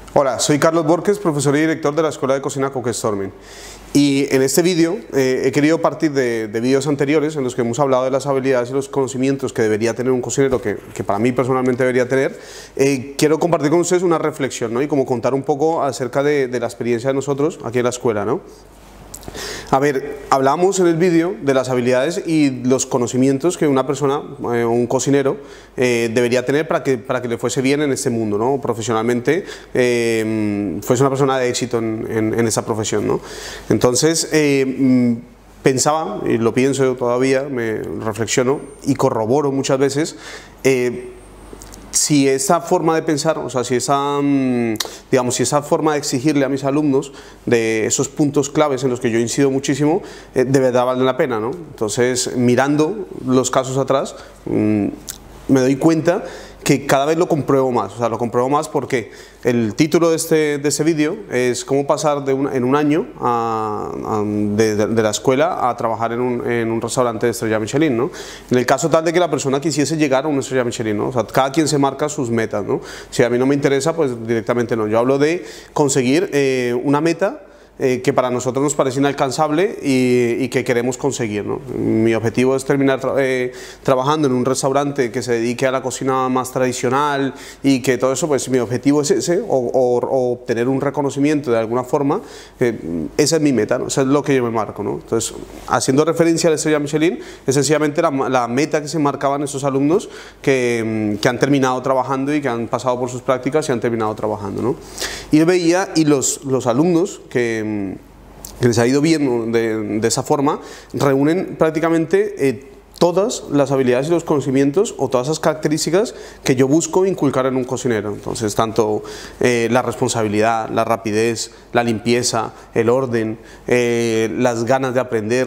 Hola, soy Carlos Borges, profesor y director de la Escuela de Cocina Cook-Storming. Y en este vídeo he querido partir de vídeos anteriores en los que hemos hablado de las habilidades y los conocimientos que debería tener un cocinero, que para mí personalmente debería tener. Quiero compartir con ustedes una reflexión, ¿no? Y como contar un poco acerca de la experiencia de nosotros aquí en la escuela, ¿no? A ver, hablamos en el vídeo de las habilidades y los conocimientos que una persona, un cocinero, debería tener para que le fuese bien en este mundo, ¿no? Profesionalmente, fuese una persona de éxito en esa profesión, ¿no? Entonces, pensaba, y lo pienso todavía, me reflexiono y corroboro muchas veces, si esa forma de pensar, o sea, si esa forma de exigirle a mis alumnos de esos puntos claves en los que yo incido muchísimo, de verdad vale la pena, ¿no? Entonces, mirando los casos atrás, me doy cuenta que cada vez lo compruebo más. O sea, lo compruebo más porque el título de este vídeo es cómo pasar en un año de la escuela a trabajar en un restaurante de estrella Michelin, ¿no? En el caso tal de que la persona quisiese llegar a una estrella Michelin, ¿no? O sea, cada quien se marca sus metas, ¿no? Si a mí no me interesa, pues directamente no. Yo hablo de conseguir una meta que para nosotros nos parece inalcanzable y que queremos conseguir, ¿no? Mi objetivo es terminar trabajando en un restaurante que se dedique a la cocina más tradicional y que todo eso, pues mi objetivo es ese, o obtener un reconocimiento de alguna forma. Esa es mi meta, ¿no? Eso es lo que yo me marco, ¿no? Entonces, haciendo referencia a la estrella Michelin, es sencillamente la meta que se marcaban esos alumnos que han terminado trabajando y que han pasado por sus prácticas y han terminado trabajando, ¿no? Y yo veía, y los alumnos que les ha ido bien de esa forma, reúnen prácticamente todas las habilidades y los conocimientos o todas esas características que yo busco inculcar en un cocinero. Entonces, tanto la responsabilidad, la rapidez, la limpieza, el orden, las ganas de aprender,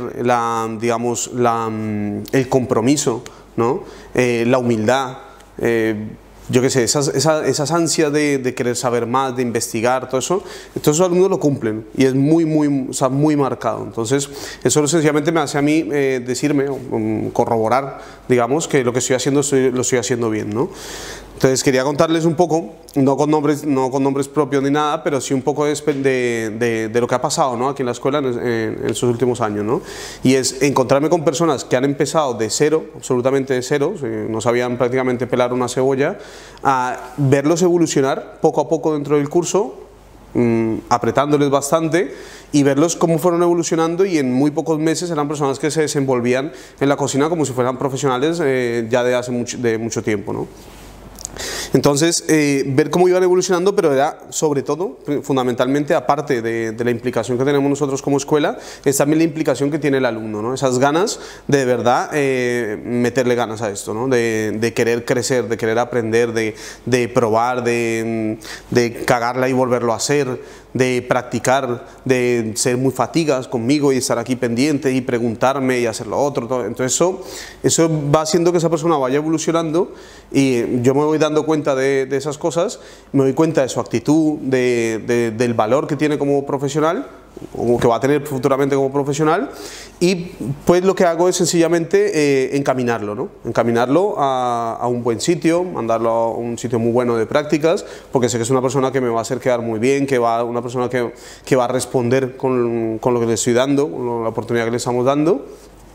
el compromiso, ¿no? La humildad, yo qué sé, esas ansias de querer saber más, de investigar, todo eso, entonces los alumnos lo cumplen y es muy marcado. Entonces, eso sencillamente me hace a mí decirme, corroborar, digamos, que lo que estoy haciendo lo estoy haciendo bien, ¿no? Entonces quería contarles un poco, no con nombres propios ni nada, pero sí un poco de lo que ha pasado, ¿no? Aquí en la escuela en estos últimos años, ¿no? Y es encontrarme con personas que han empezado de cero, absolutamente de cero, no sabían prácticamente pelar una cebolla, a verlos evolucionar poco a poco dentro del curso, apretándoles bastante, y verlos cómo fueron evolucionando, y en muy pocos meses eran personas que se desenvolvían en la cocina como si fueran profesionales ya de hace mucho tiempo, ¿no? Entonces, ver cómo iban evolucionando, pero era sobre todo, fundamentalmente, aparte de la implicación que tenemos nosotros como escuela, es también la implicación que tiene el alumno, ¿no? Esas ganas de verdad meterle ganas a esto, ¿no? De querer crecer, de querer aprender, de probar, de cagarla y volverlo a hacer, de practicar, de ser muy fatigas conmigo y estar aquí pendiente y preguntarme y hacer lo otro, todo. Entonces eso va haciendo que esa persona vaya evolucionando, y yo me voy dando cuenta de esas cosas, me doy cuenta de su actitud, del valor que tiene como profesional, o que va a tener futuramente como profesional, y pues lo que hago es sencillamente encaminarlo, ¿no? Encaminarlo a un buen sitio, mandarlo a un sitio muy bueno de prácticas, porque sé que es una persona que me va a hacer quedar muy bien, una persona que va a responder con lo que le estoy dando, con la oportunidad que le estamos dando.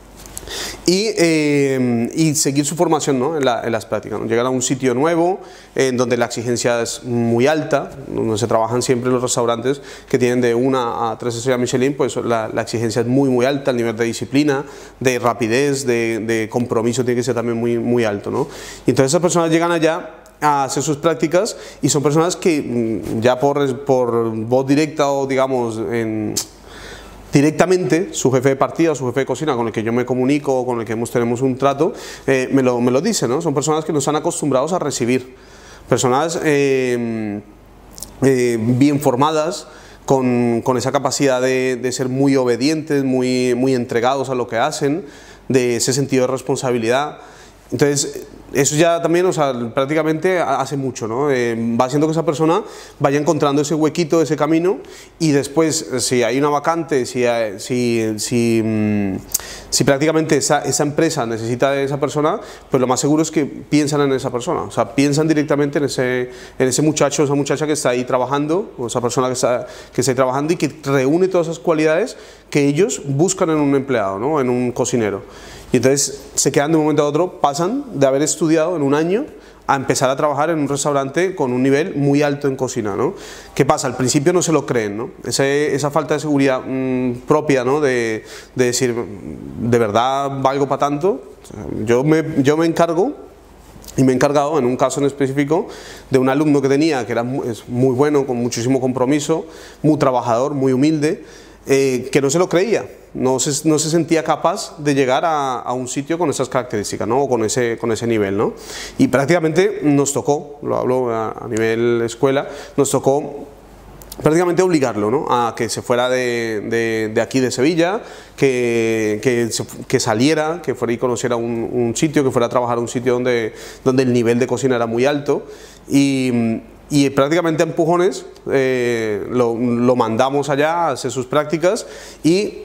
Y seguir su formación, ¿no? en las prácticas, ¿no? Llegar a un sitio nuevo en donde la exigencia es muy alta, donde se trabajan siempre los restaurantes que tienen de 1 a 3 estrellas Michelin, pues la exigencia es muy alta, el nivel de disciplina, de rapidez, de compromiso tiene que ser también muy alto, ¿no? Y entonces esas personas llegan allá a hacer sus prácticas, y son personas que ya por voz directa, o digamos directamente, su jefe de partida, su jefe de cocina con el que yo me comunico, con el que tenemos un trato, me lo dice, ¿no? Son personas que nos están acostumbrados a recibir, personas bien formadas, con esa capacidad de ser muy obedientes, muy entregados a lo que hacen, de ese sentido de responsabilidad. Entonces, eso ya también, o sea, prácticamente hace mucho, ¿no? Va haciendo que esa persona vaya encontrando ese huequito, ese camino, y después, si hay una vacante, si prácticamente esa empresa necesita de esa persona, pues lo más seguro es que piensan en esa persona, o sea, piensan directamente en ese muchacho, esa muchacha que está ahí trabajando, o esa persona que está ahí trabajando y que reúne todas esas cualidades que ellos buscan en un empleado, ¿no? En un cocinero. Y entonces se quedan de un momento a otro, pasan de haber estudiado en un año a empezar a trabajar en un restaurante con un nivel muy alto en cocina, ¿no? ¿Qué pasa? Al principio no se lo creen, ¿no? Esa falta de seguridad propia, ¿no? De decir, ¿de verdad valgo para tanto? Yo me encargo, y me he encargado en un caso en específico de un alumno que tenía, que es muy bueno, con muchísimo compromiso, muy trabajador, muy humilde, que no se lo creía, no se sentía capaz de llegar a un sitio con esas características, ¿no? O con ese nivel, ¿no? Y prácticamente nos tocó, lo hablo a nivel escuela, nos tocó prácticamente obligarlo, ¿no? A que se fuera de aquí de Sevilla, que saliera, que fuera y conociera un sitio, que fuera a trabajar a un sitio donde el nivel de cocina era muy alto, y prácticamente a empujones lo mandamos allá a hacer sus prácticas, y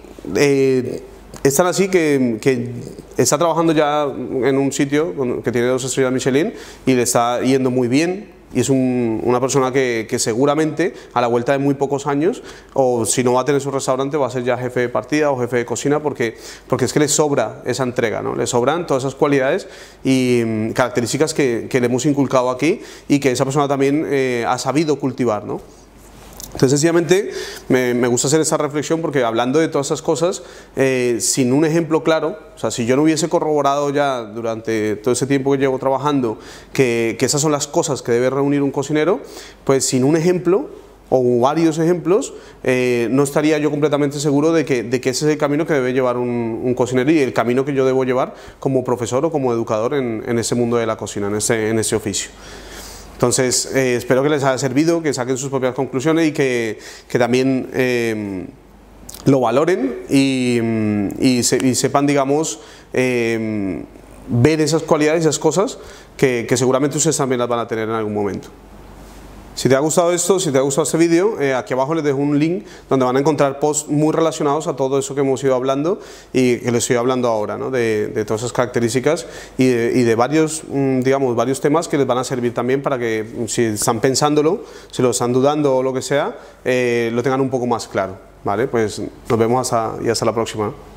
es tan así que está trabajando ya en un sitio que tiene 2 estrellas Michelin y le está yendo muy bien. Y es una persona que seguramente a la vuelta de muy pocos años, o si no va a tener su restaurante, va a ser ya jefe de partida o jefe de cocina, porque es que le sobra esa entrega, ¿no? Le sobran todas esas cualidades y características que le hemos inculcado aquí y que esa persona también ha sabido cultivar, ¿no? Entonces, sencillamente, me gusta hacer esta reflexión porque hablando de todas esas cosas, sin un ejemplo claro, o sea, si yo no hubiese corroborado ya durante todo ese tiempo que llevo trabajando que esas son las cosas que debe reunir un cocinero, pues sin un ejemplo o varios ejemplos, no estaría yo completamente seguro de que ese es el camino que debe llevar un cocinero y el camino que yo debo llevar como profesor o como educador en ese mundo de la cocina, en ese oficio. Entonces, espero que les haya servido, que saquen sus propias conclusiones y que también lo valoren y sepan, digamos, ver esas cualidades, esas cosas que seguramente ustedes también las van a tener en algún momento. Si te ha gustado esto, si te ha gustado este vídeo, aquí abajo les dejo un link donde van a encontrar posts muy relacionados a todo eso que hemos ido hablando y que les estoy hablando ahora, ¿no? de todas esas características y de varios, digamos, varios temas que les van a servir también para que si están pensándolo, si lo están dudando o lo que sea, lo tengan un poco más claro, ¿vale? Pues nos vemos y hasta la próxima.